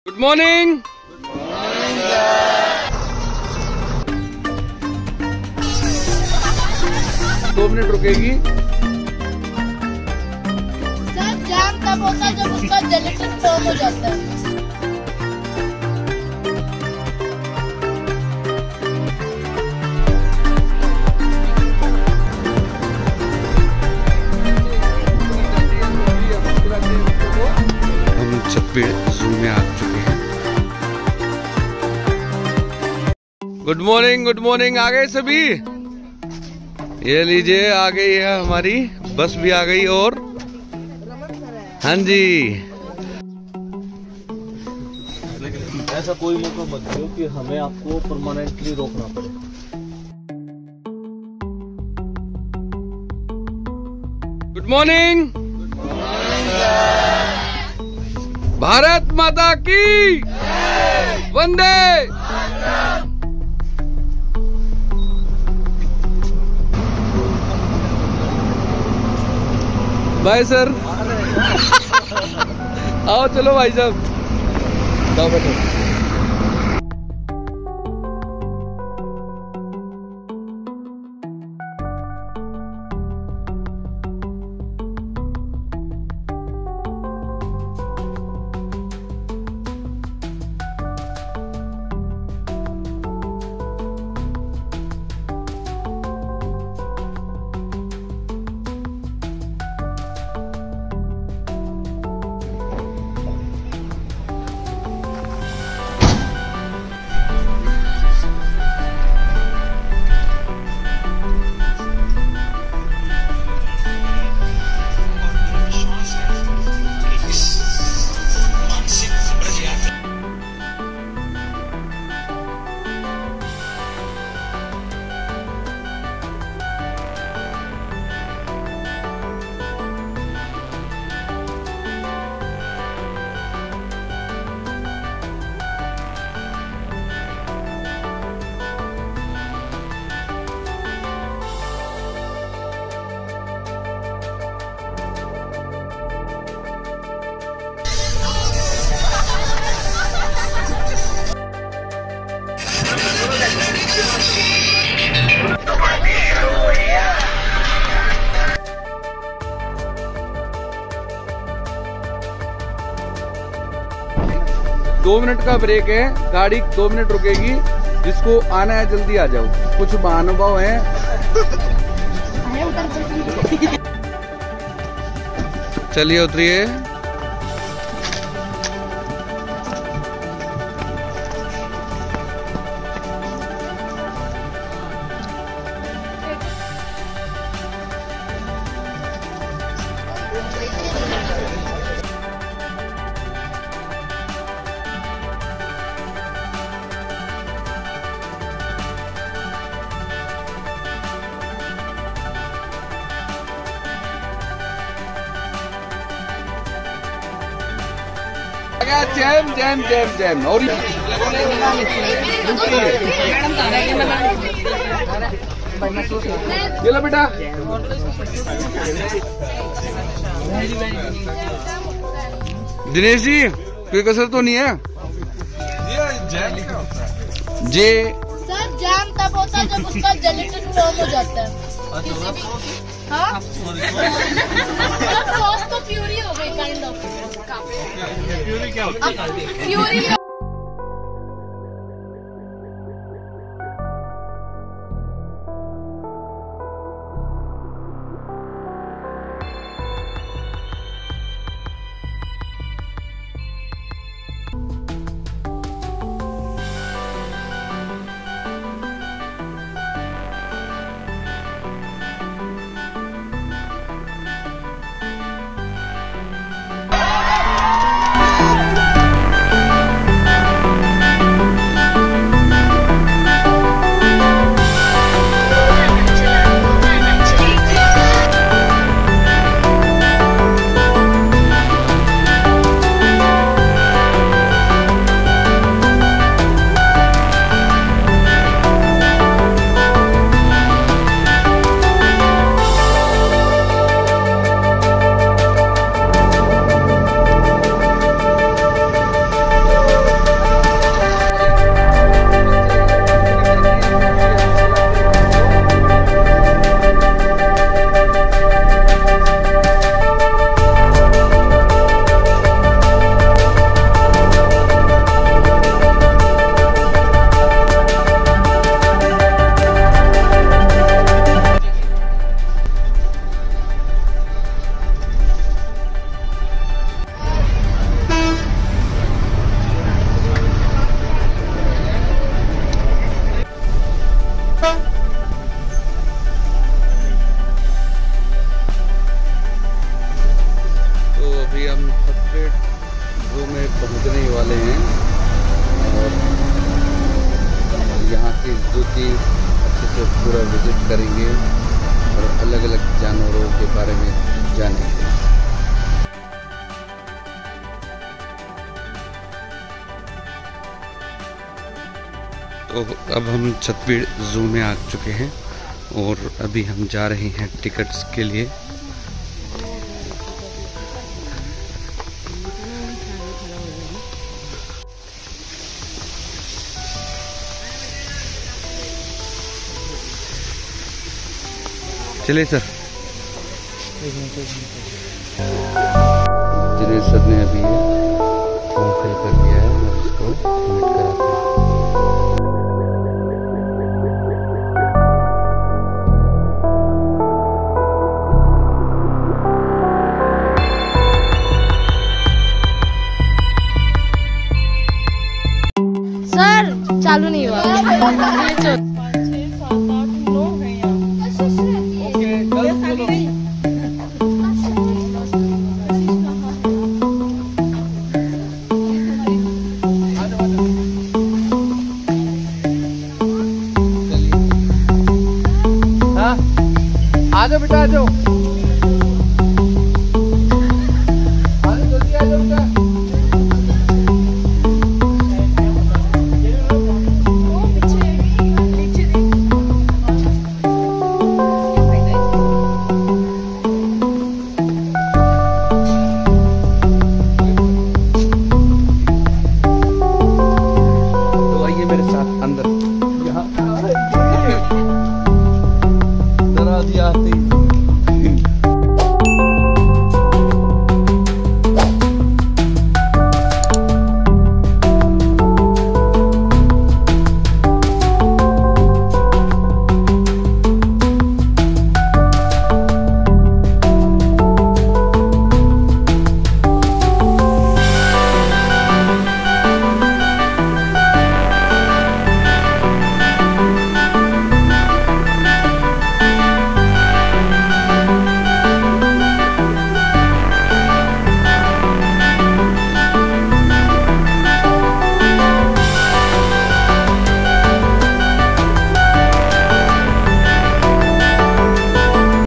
Good morning. 2 minute रुकेगी। Sir jam तब होता है जब उसका जेलेटिन फॉर्म हो जाता है। हम चप्पे जू में आ चुके हैं। गुड मॉर्निंग आ गए सभी। ये लीजिए आ गई है हमारी बस भी आ गई। और हाँ जी, ऐसा कोई मौका मत दो कि हमें आपको परमानेंटली रोकना पड़े। Good morning. भारत माता की वंदे। Bye sir. आओ चलो भाई साहब, जाओ बैठो। दो मिनट का ब्रेक है, गाड़ी 2 मिनट रुकेगी। जिसको आना है जल्दी आ जाओ। कुछ महानुभाव हैं। चलिए उतरिए। Jam jam jam jam. और ये लो बेटा। दिनेश जी कोई कसर तो नहीं है? जे सर जाम तब होता है जब उसका जेलेटिन फॉर्म हो जाता है। हाँ? सॉस तो प्यूरी हो गई काइंड ऑफ। प्यूरी क्या होती है? प्यूरी के अच्छे से पूरा विजिट करेंगे और अलग अलग जानवरों के बारे में जानेंगे। तो अब हम छतबीड़ ज़ू में आ चुके हैं और अभी हम जा रहे हैं टिकट्स के लिए। चलिए सर। जिन्हें सर ने अभी फॉर्म फिल कर दिया है और इसको सबमिट कराते हैं। सर चालू नहीं हुआ। आ जाओ बेटा, आ जाओ।